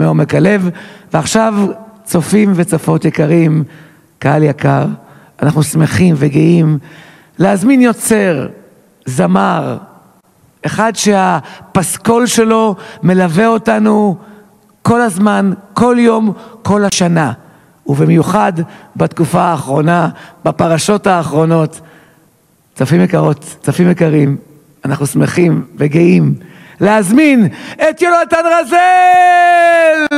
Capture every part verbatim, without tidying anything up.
מעומק הלב. ועכשיו צופים וצופות יקרים, קהל יקר, אנחנו שמחים וגאים להזמין יוצר, זמר, אחד שהפסקול שלו מלווה אותנו כל הזמן, כל יום, כל השנה, ובמיוחד בתקופה האחרונה, בפרשות האחרונות. צופים יקרות, צופים יקרים, אנחנו שמחים וגאים להזמין את יונתן רזל!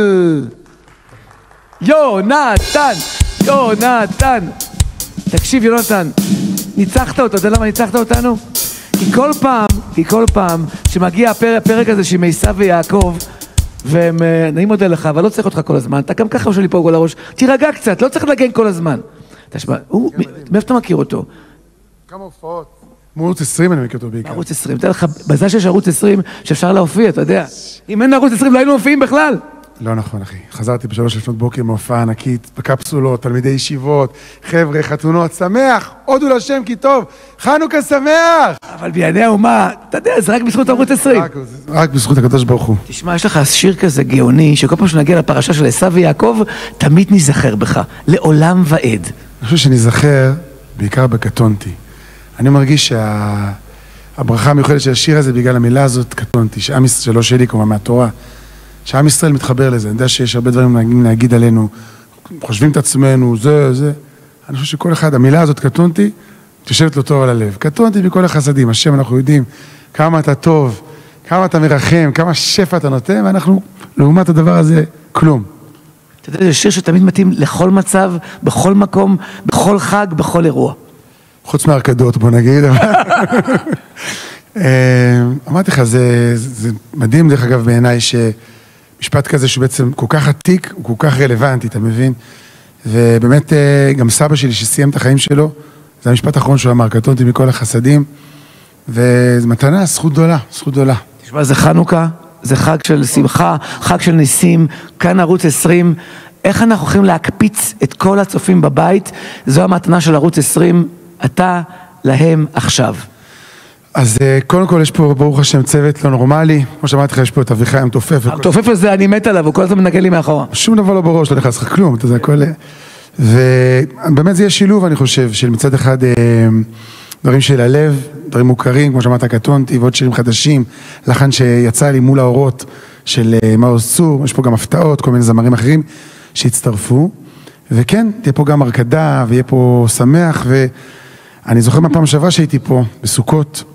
יונתן! יונתן! תקשיב יונתן, ניצחת אותו, אתה יודע למה ניצחת אותנו? כי כל פעם, כי כל פעם שמגיע הפרק, הפרק הזה שעם עשיו ויעקב, ואני מודה לך, אבל לא צריך אותך כל הזמן, אתה גם ככה שלי פה כל הראש, תירגע קצת, לא צריך לגן כל הזמן. תשמע, מאיפה אתה מכיר אותו? כמה הופעות? מערוץ עשרים אני מכיר אותו בעיקר. מערוץ עשרים, תראה לך, בזה שיש ערוץ עשרים שאפשר להופיע, אתה יודע. אם אין ערוץ עשרים לא היינו מופיעים בכלל. לא נכון אחי, חזרתי בשלוש לפנות בוקר מהופעה ענקית, בקפסולות, תלמידי ישיבות, חבר'ה, חתונות, שמח, הודו לשם כי טוב, חנוכה שמח! אבל בענייני האומה, אתה יודע, זה רק בזכות ערוץ עשרים. רק, רק בזכות הקדוש ברוך הוא. תשמע, יש לך שיר כזה גאוני, שכל פעם שנגיע לפרשה של עשיו ויעקב, תמיד נזכר בך, לעולם ועד. אני חושב שנזכר בעיקר בקטונתי. אני מרגיש שהברכה המיוחדת של השיר הזה בגלל המילה הזאת, קטונתי, שעם ישראל שלא שלי כלומר מהתורה. שעם ישראל מתחבר לזה, אני יודע שיש הרבה דברים להגיד עלינו, חושבים את עצמנו, זה, זה. אני חושב שכל אחד, המילה הזאת, קטונתי, תשבת לו טוב על הלב. קטונתי בכל החסדים, השם אנחנו יודעים כמה אתה טוב, כמה אתה מרחם, כמה שפע אתה נותן, ואנחנו, לעומת הדבר הזה, כלום. אתה יודע, זה שיר שתמיד מתאים לכל מצב, בכל מקום, בכל חג, בכל אירוע. חוץ מהרקדות, בוא נגיד. אמרתי לך, זה מדהים, דרך אגב, בעיניי ש... משפט כזה שבעצם כל כך עתיק, הוא כל כך רלוונטי, אתה מבין? ובאמת גם סבא שלי שסיים את החיים שלו, זה המשפט האחרון שהוא אמר, קטונתי מכל החסדים, וזו מתנה, זכות גדולה, זכות גדולה. תשמע, זה חנוכה, זה חג של שמחה, חג של ניסים, כאן ערוץ עשרים, איך אנחנו יכולים להקפיץ את כל הצופים בבית? זו המתנה של ערוץ עשרים, אתה להם עכשיו. אז קודם כל יש פה ברוך השם צוות לא נורמלי, כמו שאמרתי לך יש פה את אביחי המתופף. המתופף הזה אני מת עליו, הוא כל הזמן מנגן לי מאחורה. שום דבר לא בראש, לא נכנס לך כלום, אתה יודע, הכל... ובאמת זה יהיה שילוב אני חושב, של מצד אחד דברים של הלב, דברים מוכרים, כמו שאמרת קטונתי, ועוד שירים חדשים, לחן שיצא לי מול האורות של מעוז צור, יש פה גם הפתעות, כל מיני זמרים אחרים שהצטרפו, וכן, תהיה פה גם הרקדה, ויהיה פה שמח, ואני זוכר מהפעם שעברה שהייתי פה, בסוכות,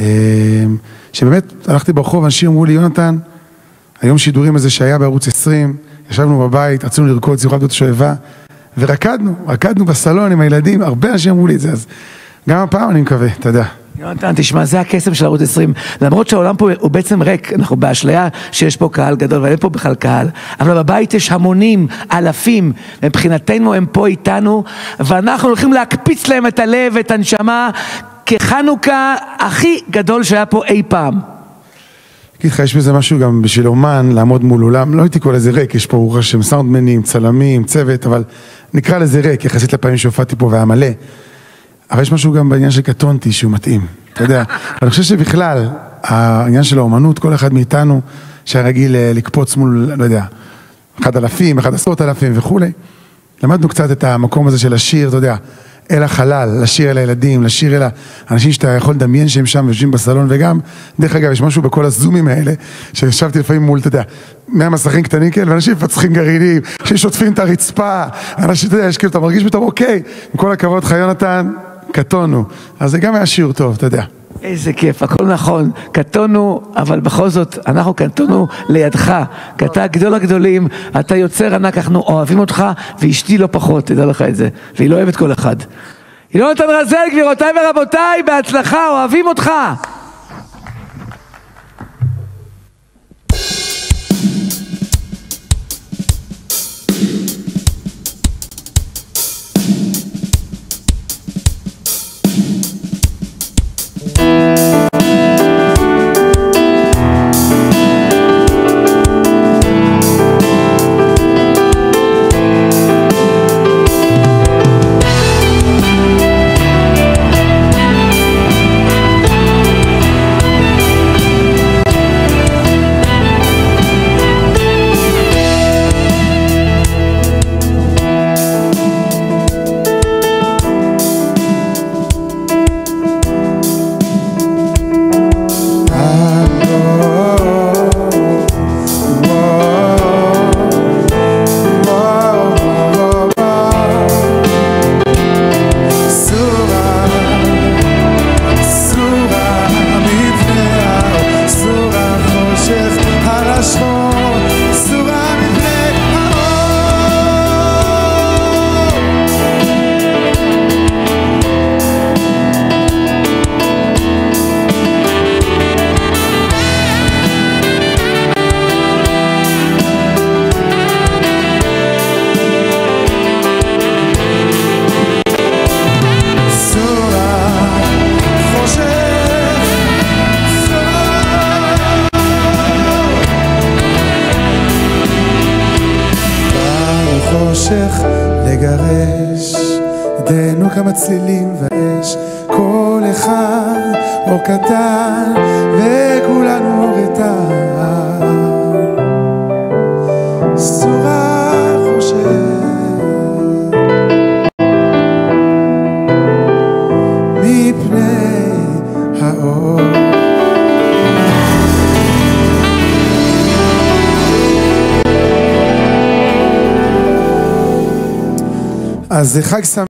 שבאמת הלכתי ברחוב, אנשים אמרו לי, יונתן, היום שידורים הזה שהיה בערוץ עשרים, ישבנו בבית, רצינו לרקוד, זיכרון עבדות שואבה, ורקדנו, רקדנו בסלון עם הילדים, הרבה אנשים אמרו לי את זה, אז גם הפעם אני מקווה, אתה יודע. יונתן, תשמע, זה הקסם של ערוץ עשרים, למרות שהעולם פה הוא בעצם ריק, אנחנו באשליה שיש פה קהל גדול, ואין פה בכלל קהל, אבל בבית יש המונים, אלפים, מבחינתנו הם פה איתנו, ואנחנו הולכים להקפיץ להם את הלב, את הנשמה, כחנוכה הכי גדול שהיה פה אי פעם. אגיד לך, יש בזה משהו גם בשביל אומן, לעמוד מול אולם, לא הייתי כל איזה ריק, יש פה רוח שם סאונדמנים, צלמים, צוות, אבל נקרא לזה ריק, יחסית לפעמים שהופעתי פה והיה מלא. אבל יש משהו גם בעניין של קטונתי שהוא מתאים, אתה יודע. אני חושב שבכלל, העניין של האומנות, כל אחד מאיתנו שהיה רגיל לקפוץ מול, לא יודע, אחד אלפים, אחד עשרות אלפים וכו'. למדנו קצת את המקום הזה של השיר, אתה יודע, אל החלל, לשיר אל הילדים, לשיר אל האנשים שאתה יכול לדמיין שהם שם ויושבים בסלון, וגם, דרך אגב, יש משהו בכל הזומים האלה, שישבתי לפעמים מול, אתה יודע, מאה מסכים קטנים כאלה, ואנשים מפצחים גרעינים, ששוטפים את הרצפה, אנשים, אתה יודע, יש כאילו, אתה מרגיש פתאום, אוקיי, עם כל הכבוד לך, יונתן, קטונו. אז זה גם היה שיעור טוב, אתה יודע. איזה כיף, הכל נכון, קטונו, אבל בכל זאת, אנחנו קטונו לידך, כי אתה גדול הגדולים, אתה יוצר ענק, אנחנו אוהבים אותך, ואשתי לא פחות, תדע לך את זה, והיא לא אוהבת כל אחד. יונתן רזל, גבירותיי ורבותיי, בהצלחה, אוהבים אותך! החושך לגרש, ידינו כמה צלילים ואש, כל אחד אור קטן וכולנו אור איתן. סורה חושך מפני האור. אז זה חג שמח.